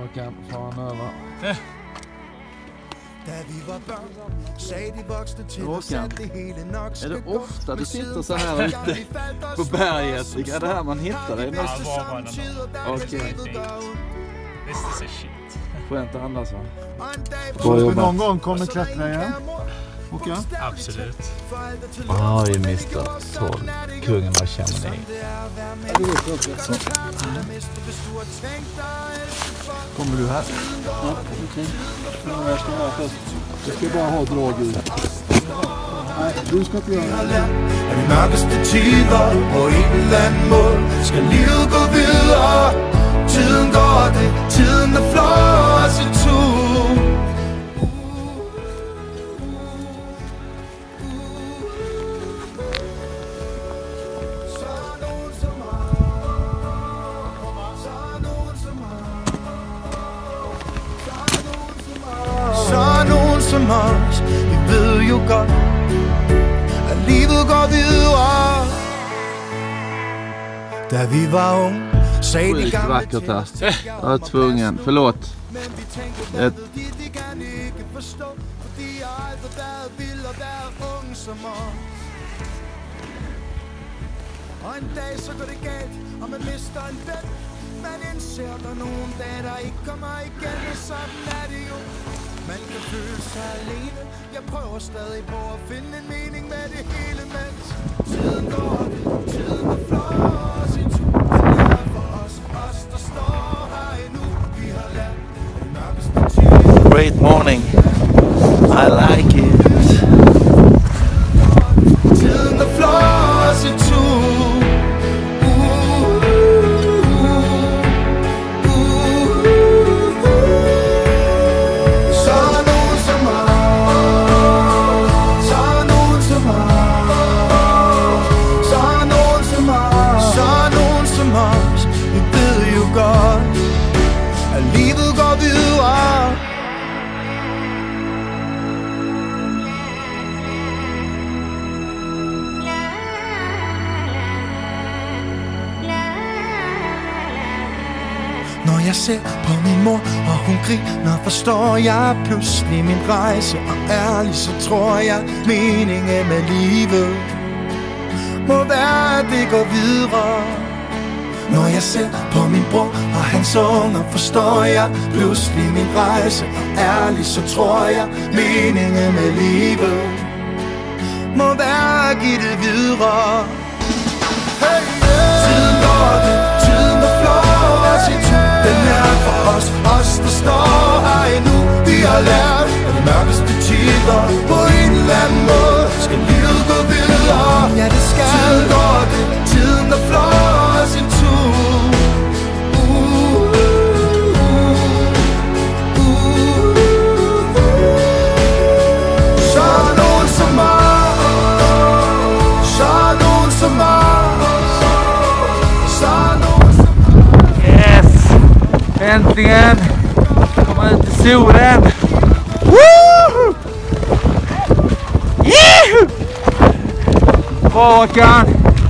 Håkan, fan över. Håkan, är det ofta du sitter så här ute på berget? Vilka är det här man hittar dig? Ja, var okej. This is a shit. Skönt att andas, va? Någon gång kommer klättra igen. Håkan? Absolut. Ja, det är Mr. 12. Kungen av Chamonix. Kommer du här? Ja, okej. Jag ska vara först. Jag ska bara ha drag ut. Nej, du ska inte göra det. De mørkeste tider på en eller anden måde skal livet gå videre. Tiden går det, tiden der flår os i tur. Så nogen som os, vi ved jo godt, at livet går videre. Da vi var unge, sagde de gamle vackert här. Jag är tvungen, förlåt. Ett... Og en dag så går det galt, og man mister en ven. Man indser der nogle dage, der ikke kommer igen, og sådan er det jo. Man kan føle sig alene. Jeg prøver stadig på at finde en mening med det hele, mens tiden går det, tiden der flår os i tur. Det er for os, der står her endnu. Vi har lært det mørkeste tid. Great morning. I like it. Tiden der flår os i tur. Når jeg ser på min mor, og hun griner, forstår jeg pludselig min rejse. Og ærligt, så tror jeg, meningen med livet må være, at det går videre. Når jeg ser på min bror og hans unger, forstår jeg pludselig min rejse. Og ærligt, så tror jeg, meningen med livet må være, at give det videre. Hey, yeah. Tiden går det, tiden der flår os i tur. Den er for os der står her endnu. Vi har lært af de mørkeste tider. På en eller anden måde skal livet gå videre. Ja, det skal. Tiden går det, tiden der flår os i tur. Så er nogen som mig, så er nogen som mig, så er nogen som mig. Yes! Äntligen! Komma ut i solen! Woo! Yehoo! Bra, Håkan!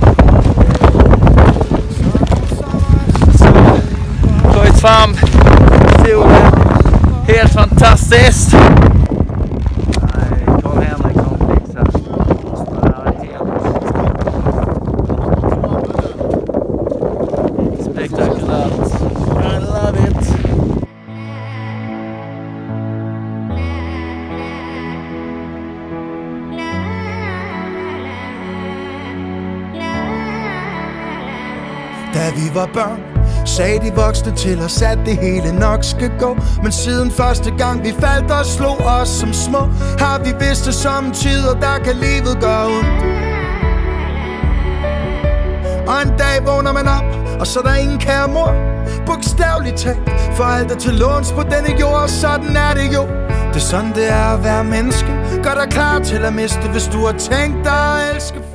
Tagit fram solen. Helt fantastiskt! Nej, Carl Henrik kommer fixa. Spektakulärt. I love it. Da vi var børn, sagde de voksne til os, at det hele nok skal gå. Men siden første gang vi faldt og slog os som små, har vi vidst det som tider, der kan livet gøre ondt. Og en dag vågner man op, og så er der ingen kære mor. Bogstaveligt talt, for alt er til låns på denne jord, sådan er det jo. Det er sådan det er at være menneske. Gør dig klar til at miste, hvis du har tænkt dig at elske.